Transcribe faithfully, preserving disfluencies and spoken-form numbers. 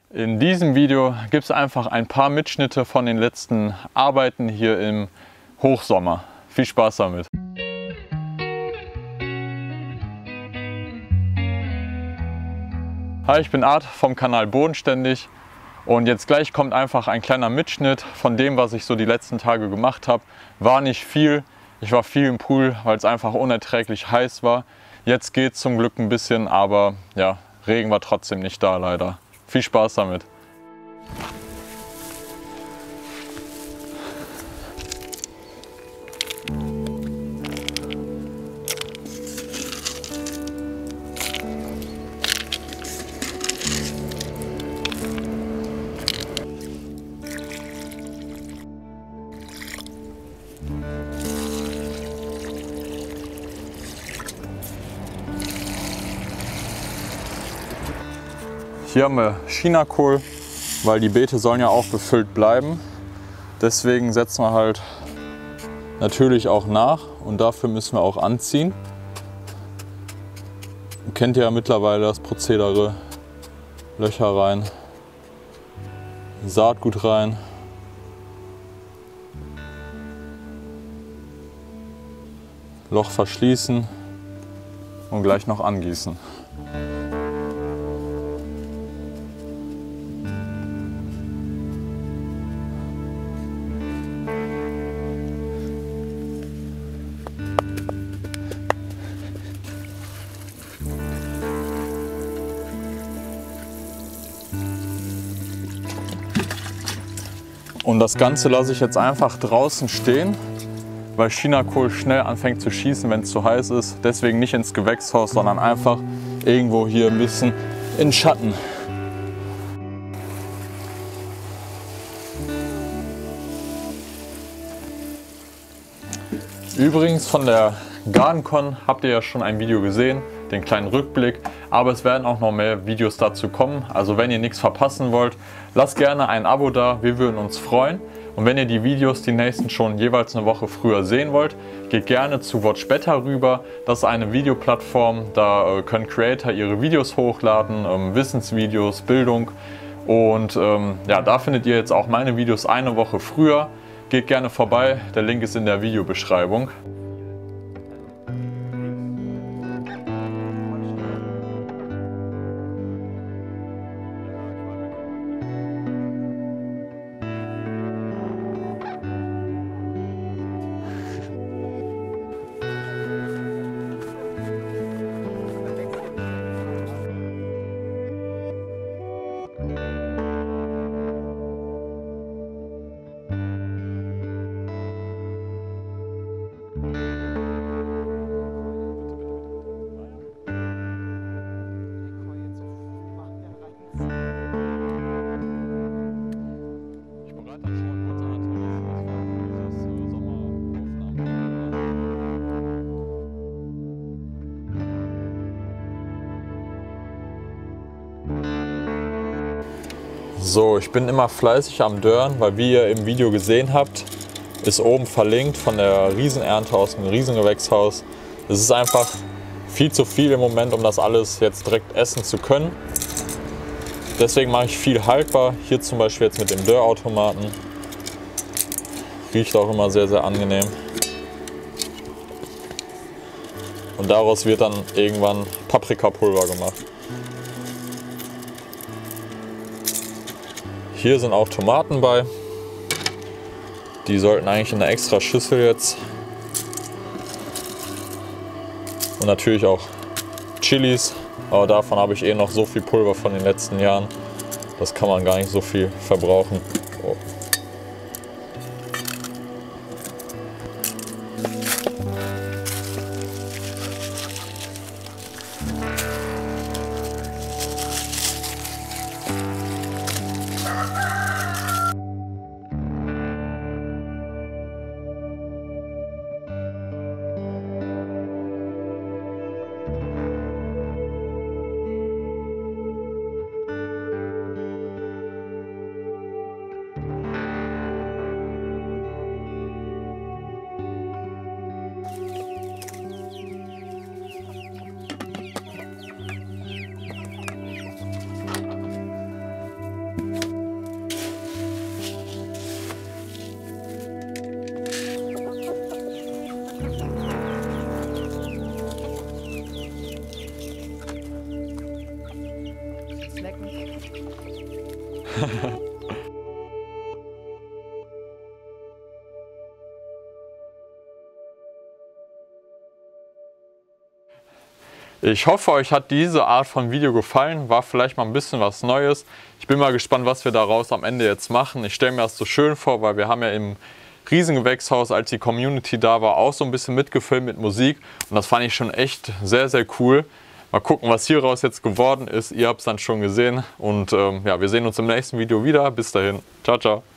In diesem Video gibt es einfach ein paar Mitschnitte von den letzten Arbeiten hier im Hochsommer. Viel Spaß damit! Hi, ich bin Art vom Kanal Bodenständig und jetzt gleich kommt einfach ein kleiner Mitschnitt von dem, was ich so die letzten Tage gemacht habe. War nicht viel, ich war viel im Pool, weil es einfach unerträglich heiß war. Jetzt geht es zum Glück ein bisschen, aber ja, Regen war trotzdem nicht da leider. Viel Spaß damit! Hier haben wir Chinakohl, weil die Beete sollen ja auch befüllt bleiben. Deswegen setzen wir halt natürlich auch nach und dafür müssen wir auch anziehen. Ihr kennt ja mittlerweile das Prozedere. Löcher rein, Saatgut rein. Loch verschließen und gleich noch angießen. Und das Ganze lasse ich jetzt einfach draußen stehen, weil Chinakohl schnell anfängt zu schießen, wenn es zu heiß ist. Deswegen nicht ins Gewächshaus, sondern einfach irgendwo hier ein bisschen in Schatten. Übrigens von der GardenCon habt ihr ja schon ein Video gesehen, den kleinen Rückblick, aber es werden auch noch mehr Videos dazu kommen. Also wenn ihr nichts verpassen wollt, lasst gerne ein Abo da, wir würden uns freuen. Und wenn ihr die Videos, die nächsten, schon jeweils eine Woche früher sehen wollt, geht gerne zu Watch Better rüber. Das ist eine Videoplattform, da können Creator ihre Videos hochladen, ähm, Wissensvideos, Bildung. Und ähm, ja, da findet ihr jetzt auch meine Videos eine Woche früher. Geht gerne vorbei, der Link ist in der Videobeschreibung. So, ich bin immer fleißig am Dörren, weil wie ihr im Video gesehen habt, ist oben verlinkt von der Riesenernte aus dem Riesengewächshaus. Es ist einfach viel zu viel im Moment, um das alles jetzt direkt essen zu können. Deswegen mache ich viel haltbar. Hier zum Beispiel jetzt mit dem Dörrautomaten. Riecht auch immer sehr, sehr angenehm. Und daraus wird dann irgendwann Paprikapulver gemacht. Hier sind auch Tomaten bei. Die sollten eigentlich in einer extra Schüssel jetzt. Und natürlich auch Chilis. Aber davon habe ich eh noch so viel Pulver von den letzten Jahren. Das kann man gar nicht so viel verbrauchen. Oh. Ich hoffe, euch hat diese Art von Video gefallen, war vielleicht mal ein bisschen was Neues. Ich bin mal gespannt, was wir daraus am Ende jetzt machen. Ich stelle mir das so schön vor, weil wir haben ja im Riesengewächshaus, als die Community da war, auch so ein bisschen mitgefilmt mit Musik. Und das fand ich schon echt sehr, sehr cool. Mal gucken, was hieraus jetzt geworden ist. Ihr habt es dann schon gesehen. Und ähm, ja, wir sehen uns im nächsten Video wieder. Bis dahin. Ciao, ciao.